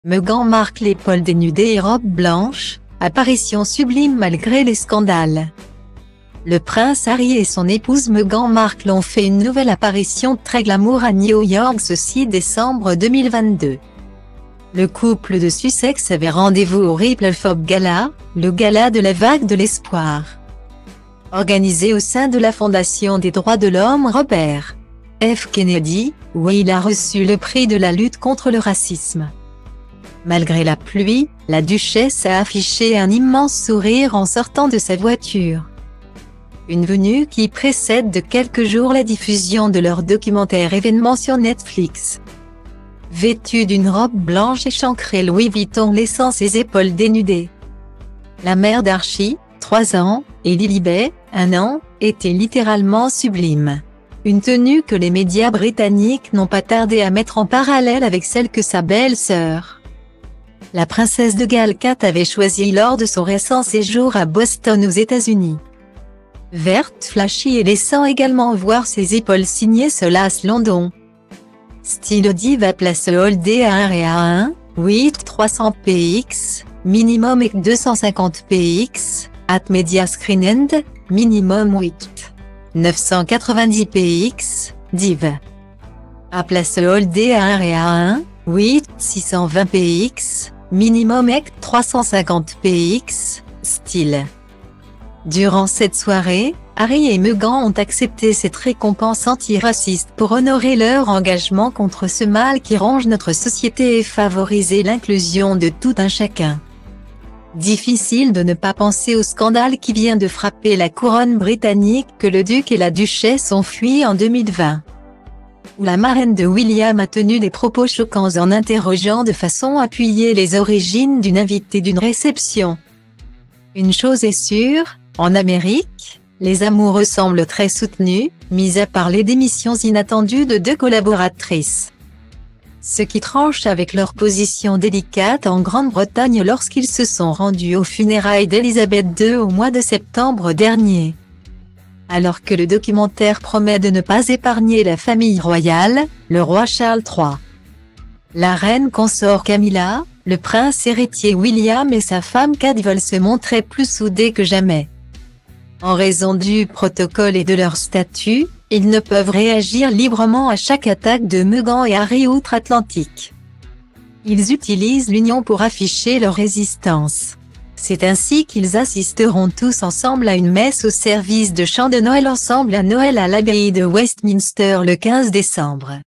Meghan Markle épaules dénudées et robe blanche, apparition sublime malgré les scandales. Le prince Harry et son épouse Meghan Markle ont fait une nouvelle apparition très glamour à New York ce 6 décembre 2022. Le couple de Sussex avait rendez-vous au Ripple Fob Gala, le gala de la vague de l'espoir. Organisé au sein de la Fondation des droits de l'homme Robert F. Kennedy, où il a reçu le prix de la lutte contre le racisme. Malgré la pluie, la duchesse a affiché un immense sourire en sortant de sa voiture. Une venue qui précède de quelques jours la diffusion de leur documentaire événement sur Netflix. Vêtue d'une robe blanche échancrée Louis Vuitton laissant ses épaules dénudées. La mère d'Archie, 3 ans, et Lilibet, 1 an, était littéralement sublime. Une tenue que les médias britanniques n'ont pas tardé à mettre en parallèle avec celle que sa belle-sœur, la princesse de Galles Kate, avait choisie lors de son récent séjour à Boston aux États-Unis. Verte flashy et laissant également voir ses épaules signées Solas London. Style diva place Holdé à 1 et à 1, 8 300 px, minimum et 250 px, at media screen end, minimum 8 990 px, div. À place Holdé à 1 et à 1, 8 620 px, minimum et 350 px, style. Durant cette soirée, Harry et Meghan ont accepté cette récompense antiraciste pour honorer leur engagement contre ce mal qui ronge notre société et favoriser l'inclusion de tout un chacun. Difficile de ne pas penser au scandale qui vient de frapper la couronne britannique que le duc et la duchesse ont fui en 2020. Où la marraine de William a tenu des propos choquants en interrogeant de façon appuyée les origines d'une invitée d'une réception. Une chose est sûre, en Amérique, les amoureux semblent très soutenus, mis à part les démissions inattendues de 2 collaboratrices. Ce qui tranche avec leur position délicate en Grande-Bretagne lorsqu'ils se sont rendus aux funérailles d'Elisabeth II au mois de septembre dernier. Alors que le documentaire promet de ne pas épargner la famille royale, le roi Charles III, la reine consort Camilla, le prince héritier William et sa femme Kate veulent se montrer plus soudés que jamais. En raison du protocole et de leur statut, ils ne peuvent réagir librement à chaque attaque de Meghan et Harry outre-Atlantique. Ils utilisent l'union pour afficher leur résistance. C'est ainsi qu'ils assisteront tous ensemble à une messe au service de chant de Noël ensemble à Noël à l'abbaye de Westminster le 15 décembre.